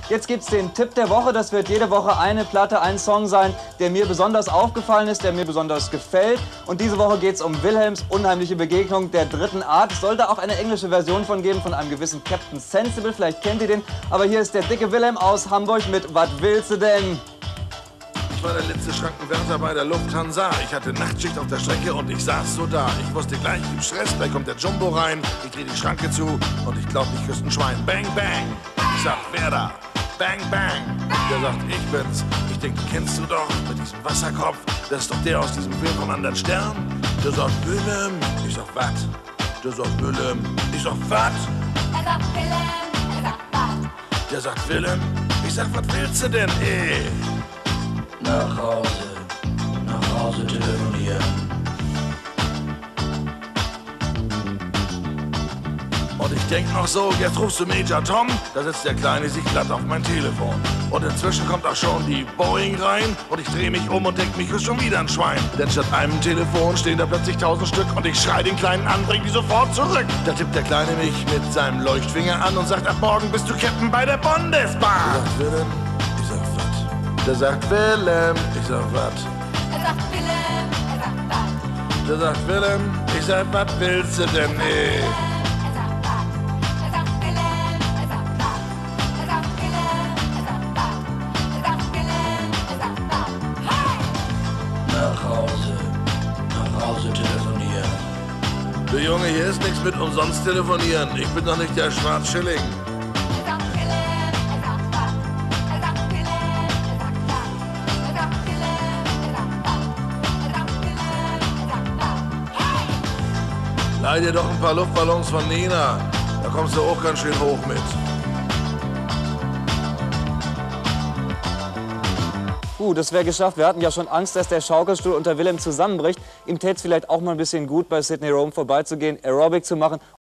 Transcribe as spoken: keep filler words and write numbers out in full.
Jetzt gibt's den Tipp der Woche. Das wird jede Woche eine Platte, ein Song sein, der mir besonders aufgefallen ist, der mir besonders gefällt. Und diese Woche geht's um Wilhelms unheimliche Begegnung der dritten Art. Es sollte auch eine englische Version von geben, von einem gewissen Captain Sensible. Vielleicht kennt ihr den. Aber hier ist der dicke Wilhelm aus Hamburg mit Was willst du denn? Ich war der letzte Schrankenwärter bei der Lufthansa. Ich hatte Nachtschicht auf der Strecke und ich saß so da. Ich wusste gleich, im Stress, gleich kommt der Jumbo rein. Ich dreh die Schranke zu und ich glaub, ich küsse ein Schwein. Bang, bang. Ich sag, wer da? Bang, bang. Der sagt, ich bin's. Ich denk, den kennst du doch mit diesem Wasserkopf. Das ist doch der aus diesem Film vom anderen Stern. Der sagt, Willem. Ich sag, wat? Der sagt, Willem. Ich sag, wat? Er sagt Willem. Er sagt, wat? Der sagt, Willem. Ich sag, was willst du denn, ey? Nach Hause, nach Hause telefonieren. Und ich denk noch so, jetzt rufst du Major Tom, da setzt der Kleine sich glatt auf mein Telefon. Und inzwischen kommt auch schon die Boeing rein und ich dreh mich um und denk, mich ist schon wieder ein Schwein. Denn statt einem Telefon stehen da plötzlich tausend Stück und ich schrei den Kleinen an, bring die sofort zurück. Da tippt der Kleine mich mit seinem Leuchtfinger an und sagt, ab morgen bist du Captain bei der Bundesbahn. Der sagt, Willem. Ich sag, was? Er sagt Willem. Er sagt, was? Der sagt, Willem. Ich sag, was willst du denn, ey? Er sagt, was? Er sagt Willem. Er sagt, was? Er sagt Willem. Er sagt, was? Er sagt Willem. Er sagt, was? Hey! Nach Hause, nach Hause telefonieren. Du Junge, hier ist nichts mit umsonst telefonieren. Ich bin doch nicht der Schwarzschilling. Leih dir doch ein paar Luftballons von Nina. Da kommst du auch ganz schön hoch mit. Uh, das wäre geschafft. Wir hatten ja schon Angst, dass der Schaukelstuhl unter Wilhelm zusammenbricht. Ihm täte es vielleicht auch mal ein bisschen gut, bei Sydney Rome vorbeizugehen, Aerobic zu machen